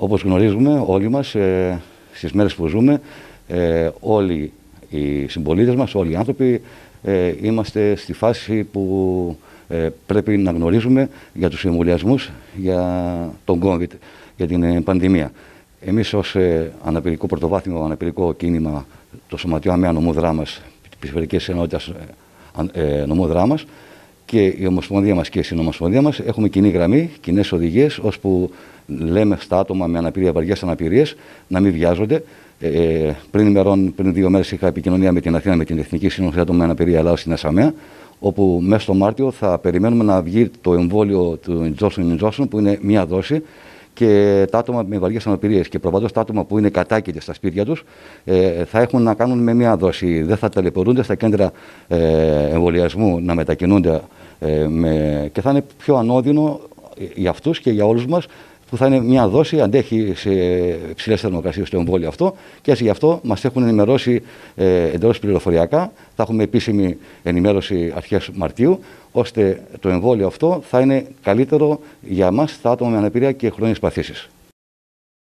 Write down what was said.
Όπως γνωρίζουμε όλοι μας, στις μέρες που ζούμε, όλοι οι συμπολίτες μας, όλοι οι άνθρωποι, είμαστε στη φάση που πρέπει να γνωρίζουμε για τους εμβολιασμούς για τον COVID, για την πανδημία. Εμείς ως αναπηρικό πρωτοβάθμιο αναπηρικό κίνημα, το Σωματείο ΑΜΕΑ Νομού Δράμας, της Περιφερειακής Ενότητας Νομού Δράμας, και η Ομοσπονδία μας και η Συνομοσπονδία μας έχουμε κοινή γραμμή, κοινές οδηγίες, ώσπου λέμε στα άτομα με αναπηρία, βαριές αναπηρίες, να μην βιάζονται. Πριν 2 μέρες είχα επικοινωνία με την Αθήνα, με την Εθνική Σύνοδο Ατόμων με Αναπηρία Ελλάδος στην ΑΣΑΜΕΑ, όπου μέσα στο Μάρτιο θα περιμένουμε να βγει το εμβόλιο του Johnson & Johnson, που είναι μία δόση, και τα άτομα με βαριές αναπηρίες και προφανώς τα άτομα που είναι κατάκητες στα σπίτια τους θα έχουν να κάνουν με μία δόση. Δεν θα ταλαιπωρούνται στα κέντρα εμβολιασμού να μετακινούνται και θα είναι πιο ανώδυνο για αυτούς και για όλους μας, που θα είναι μια δόση, αντέχει σε υψηλές θερμοκρασίες το εμβόλιο αυτό, και έτσι γι' αυτό μας έχουν ενημερώσει εντελώς πληροφοριακά. Θα έχουμε επίσημη ενημέρωση αρχές Μαρτίου, ώστε το εμβόλιο αυτό θα είναι καλύτερο για εμάς, τα άτομα με αναπηρία και χρόνιες παθήσεις.